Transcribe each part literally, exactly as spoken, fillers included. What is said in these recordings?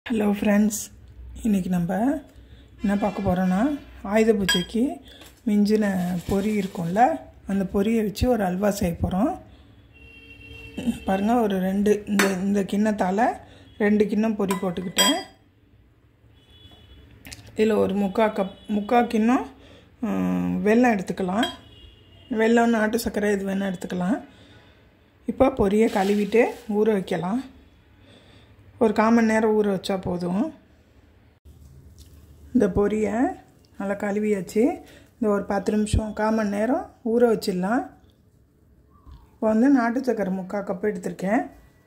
Hello friends, இன்னைக்கு நம்ம என்ன பார்க்க போறோம்னா ஆயுத பூஜைக்கு மிஞ்சின பொரி இருக்கும்ல அந்த பொரியை வச்சு ஒரு அல்வா செய்ய போறோம். பாருங்க ஒரு ரெண்டு இந்த இந்த கிண்ணத்தால ரெண்டு கிண்ணம் பொரி போட்டுக்கிட்டேன். இதுல ஒரு முக்கா கப் முக்கா கிண்ணம் வெல்லம் எடுத்துக்கலாம். வெல்லம் நாட்டு சர்க்கரை இது வேணா எடுத்துக்கலாம். இப்போ பொரியை கழுவிட்டு ஊற வைக்கலாம். ஒரு கால் மணி நேரம் ஊற வச்சா போதும். இந்த பொரியை நல்லா கழுவியாச்சு. இந்த ஒரு பத்து நிமிஷம் கால் மணி நேரம் ஊற வச்சிடலாம். இப்போ வந்து நாட்டு சர்க்கரை முக்கால் கப் எடுத்திருக்கேன்.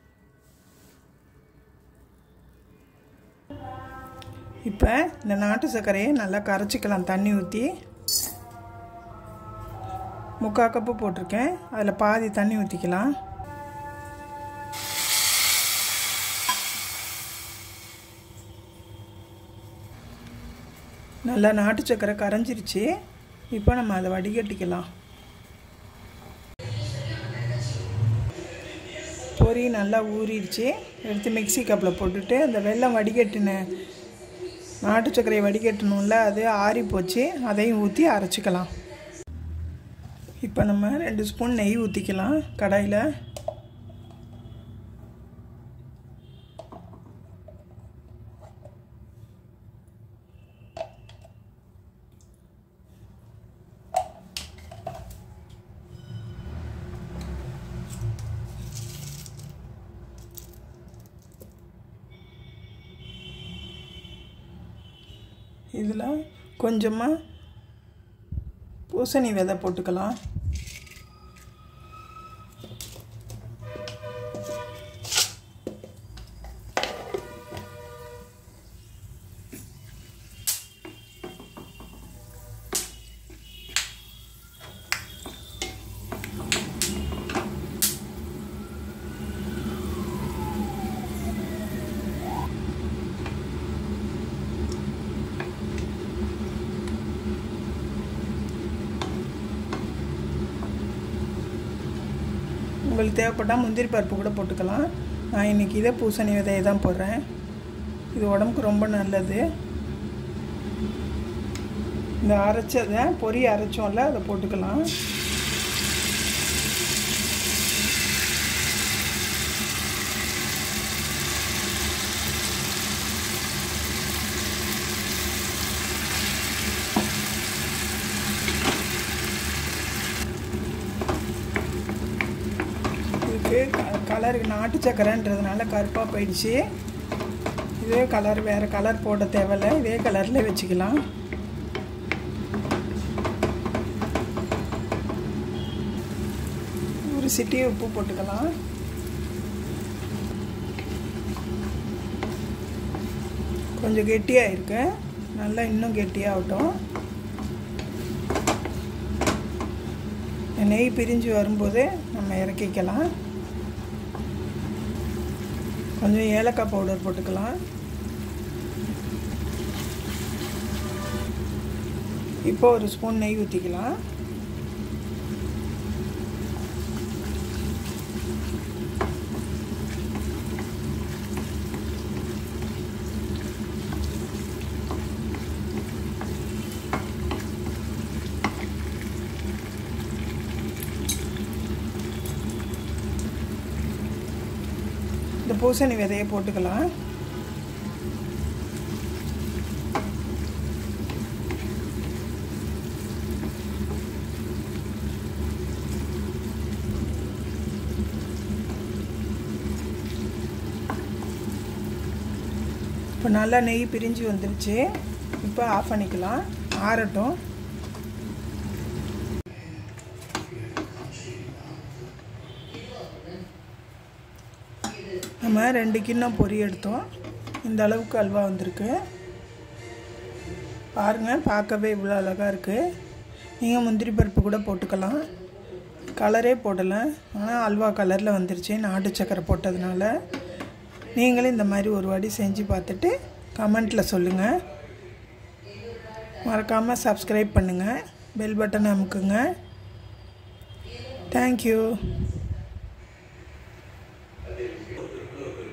இப்போ இந்த நாட்டு சர்க்கரையை நல்லா கரைச்சிக்கலாம். தண்ணி ஊற்றி முக்கால் கப்பு போட்டிருக்கேன். அதில் பாதி தண்ணி ஊற்றிக்கலாம். நல்லா நாட்டு சர்க்கரை கரைஞ்சிருச்சு. இப்போ நம்ம அதை வடிகட்டிக்கலாம். பொரி நல்லா ஊறிடுச்சு. எடுத்து மிக்ஸி கப்பில் போட்டுட்டு அந்த வெல்லம் வடிகட்டின நாட்டு சர்க்கரையை வடிகட்டணும்ல அது ஆறி போச்சு. அதையும் ஊற்றி அரைச்சிக்கலாம். இப்போ நம்ம ரெண்டு ஸ்பூன் நெய் ஊற்றிக்கலாம் கடாயில். இதில் கொஞ்சமாக பூசணி விதை போட்டுக்கலாம். உங்களுக்கு தேவைப்பட்டால் முந்திரி பருப்பு கூட போட்டுக்கலாம். நான் இன்றைக்கி இதை பூசணி விதையை தான் போடுறேன். இது உடம்புக்கு ரொம்ப நல்லது. இந்த அரைச்சதை பொரி அரைச்சோம்ல அதை போட்டுக்கலாம். கலர் நாட்டு சக்கரைன்றதுனால கருப்பாக போயிடுச்சு. இதே கலர் வேறு கலர் போட தேவையில்லை. இதே கலரில் வச்சுக்கலாம். ஒரு சிட்டி உப்பு போட்டுக்கலாம். கொஞ்சம் கெட்டியாக இருக்கு. நல்லா இன்னும் கெட்டியாகட்டும். நெய் பிரிஞ்சு வரும்போது நம்ம இறக்கிக்கலாம். கொஞ்சம் ஏலக்காய் பவுடர் போட்டுக்கலாம். இப்போ ஒரு ஸ்பூன் நெய் ஊற்றிக்கலாம். இந்த பூசணி விதையை போட்டுக்கலாம். இப்போ நல்லா நெய் பிரிஞ்சு வந்துருச்சு. இப்போ ஆஃப் பண்ணிக்கலாம். ஆறட்டும். நம்ம ரெண்டு கிண்ணம் பொரி எடுத்தோம். இந்த அளவுக்கு அல்வா வந்திருக்கு. பாருங்கள், பார்க்கவே இவ்வளோ அழகாக இருக்குது. நீங்கள் முந்திரி பருப்பு கூட போட்டுக்கலாம். கலரே போடலை, ஆனால் அல்வா கலரில் வந்துருச்சு நாட்டு சக்கரை போட்டதுனால. நீங்களும் இந்த மாதிரி ஒரு வாட்டி செஞ்சு பார்த்துட்டு கமெண்ட்டில் சொல்லுங்கள். மறக்காமல் சப்ஸ்கிரைப் பண்ணுங்கள். பெல் பட்டன் அமுக்குங்க. தேங்க்யூ.